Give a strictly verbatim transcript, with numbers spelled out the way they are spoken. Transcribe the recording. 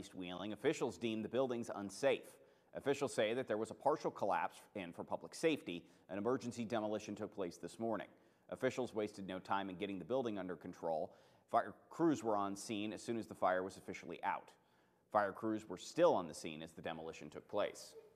East Wheeling, officials deemed the buildings unsafe. Officials say that there was a partial collapse, and for public safety, an emergency demolition took place this morning. Officials wasted no time in getting the building under control. Fire crews were on scene as soon as the fire was officially out. Fire crews were still on the scene as the demolition took place.